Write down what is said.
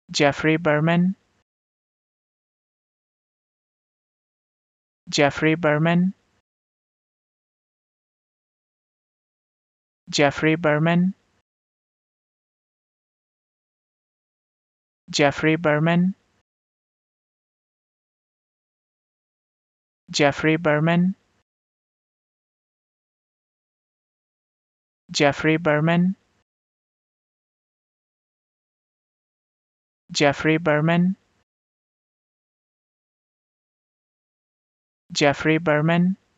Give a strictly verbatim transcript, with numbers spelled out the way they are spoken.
Jeffrey Berman, Jeffrey Berman, Jeffrey Berman, Jeffrey Berman, Jeffrey Berman, Jeffrey Berman, Jeffrey Berman, Jeffrey Berman,